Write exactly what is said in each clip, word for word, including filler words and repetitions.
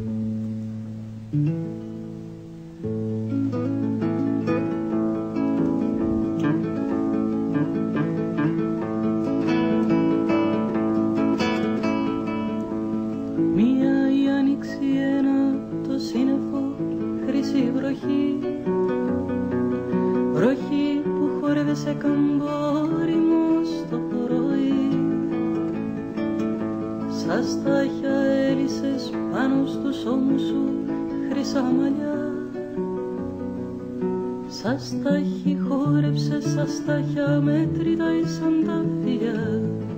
βροχή που χόρευε σε καμπόριμο στο πρωί. Σαν στάχια έλυσες πάνω στους ώμους σου χρυσά μαλλιά, σαν στάχι χόρεψες, σαν στάχια μέτρητα ήσαν τα φιλιά.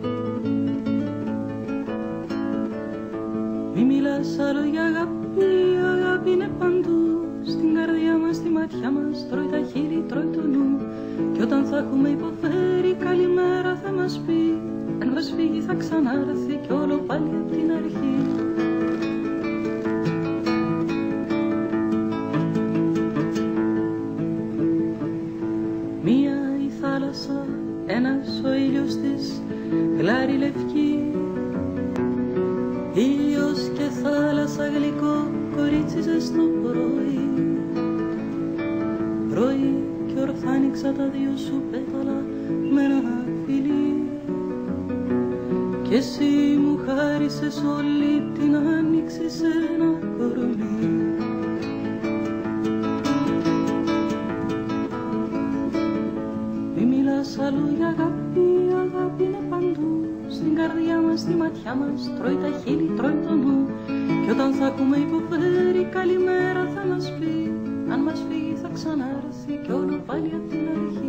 Μη μιλάς άλλο για αγάπη, αγάπη είναι παντού. Στην καρδιά μας, στη ματιά μας, τρώει τα χείλη, τρώει το νου. Κι όταν θα έχουμε υποφέρει, καλημέρα θα μας πει. Αν μας φύγει θα ξανάρθει κι όλο πάλι απ' την αρχή. Μία η θάλασσα, ένας ο ήλιος της, γλάρι λευκή. Ήλιος και θάλασσα γλυκό, κορίτσι ζεστό πρωί. Πρωί κι ορθά άνοιξα τα δυο σου πέταλα με ένα φιλί. Κι εσύ μου χάρισες όλη την άνοιξη σε ένα κορμί. Μη μιλάς αλλού για αγάπη, αγάπη είναι παντού. Στην καρδιά μας, στη ματιά μας, τρώει τα χείλη, τρώει το νου. Κι όταν θα έχουμε υποφέρει, καλημέρα θα μας πει. Αν μας φύγει θα ξανάρθει κι όλο πάλι απ' την αρχή.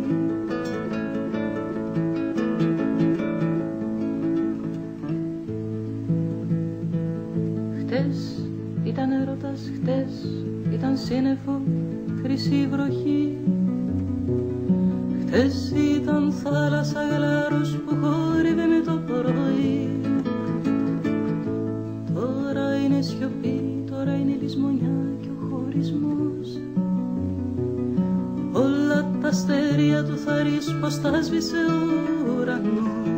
Χτες ήταν έρωτας, χτες ήταν σύννεφο, χρυσή βροχή. Χτες ήταν θάλασσα γλάρος που χόρευε με το πρωί. Τώρα είναι σιωπή, τώρα είναι λησμονιά και ο χωρισμός. Όλα τα αστέρια του θαρρείς πως τα σβήσε ο ουρανός.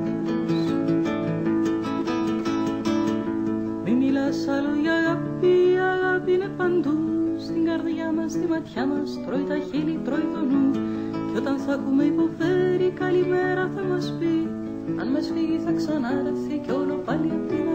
Μη μιλάς άλλο για αγάπη, αγάπη είναι παντού. Στην καρδιά μας, στη ματιά μας, τρώει τα χείλη, τρώει το νου. Κι όταν θα έχουμε υποφέρει, καλημέρα θα μας πει. Αν μας φύγει θα ξανάρθει κι όλο πάλι απ' την